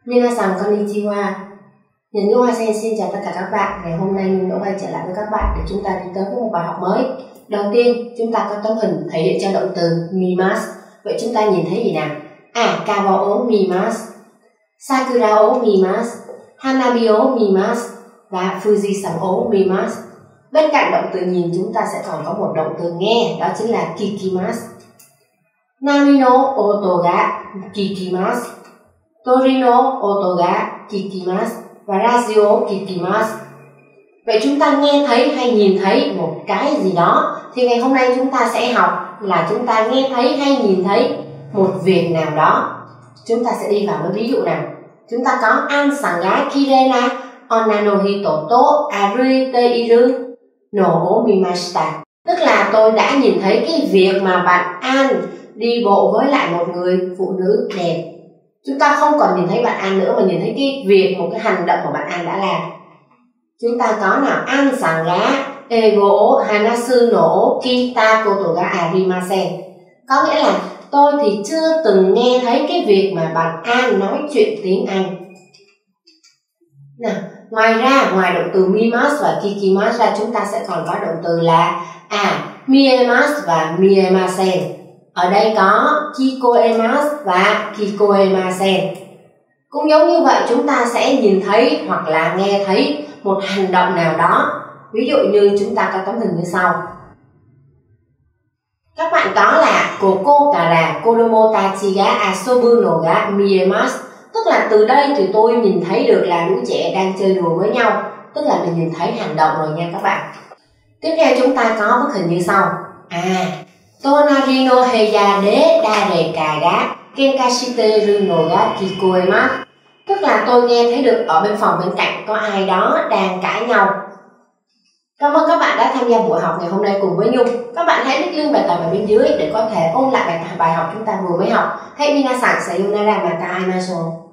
Minasan konnichiwa. Nhân ngữ Hoa Sen xin chào tất cả các bạn. Ngày hôm nay mình đã quay trở lại với các bạn để chúng ta đi tới với một bài học mới. Đầu tiên, chúng ta có tấm hình thể hiện cho động từ mimasu. Vậy chúng ta nhìn thấy gì nào? Kawa o mimasu, Sakura o mimasu, Hanabi o mimasu và Fujisan o mimasu. Bên cạnh động từ nhìn chúng ta sẽ còn có một động từ nghe, đó chính là kikimasu. Nami no oto ga kikimasu, Tori no oto ga kikimasu và radio kikimasu. Vậy chúng ta nghe thấy hay nhìn thấy một cái gì đó thì ngày hôm nay chúng ta sẽ học là chúng ta nghe thấy hay nhìn thấy một việc nào đó. Chúng ta sẽ đi vào với ví dụ nào. Chúng ta có an san ga kirei na onna no hito to aruite iru no o mimashita. Tức là tôi đã nhìn thấy cái việc mà bạn An đi bộ với lại một người phụ nữ đẹp. Chúng ta không còn nhìn thấy bạn An nữa mà nhìn thấy cái việc, một cái hành động của bạn An đã làm. Chúng ta có nào an san ga ego hanasu no kita koto ga arimasen. Có nghĩa là tôi thì chưa từng nghe thấy cái việc mà bạn An nói chuyện tiếng Anh. Nào, ngoài ra, ngoài động từ mimasu và kikimasu ra, chúng ta sẽ còn có động từ là miemasu và miemasen. Ở đây có kikoemasu và kikoemasen. Cũng giống như vậy, chúng ta sẽ nhìn thấy hoặc là nghe thấy một hành động nào đó. Ví dụ như chúng ta có tấm hình như sau. Các bạn có là koko kara kodomo tachi ga asobu no ga miemasu. Tức là từ đây thì tôi nhìn thấy được là lũ trẻ đang chơi đùa với nhau. Tức là mình nhìn thấy hành động rồi nha các bạn. Tiếp theo chúng ta có bức hình như sau. Tonari no heya de dareka ga kenkashiteru no ga kikoemasu. Tức là tôi nghe thấy được ở bên phòng bên cạnh có ai đó đang cãi nhau. Cảm ơn các bạn đã tham gia buổi học ngày hôm nay cùng với Nhung. Các bạn hãy click link bài tập ở bên dưới để có thể ôn lại bài học chúng ta vừa mới học. Hey minasan, sayonara, mata aimasu.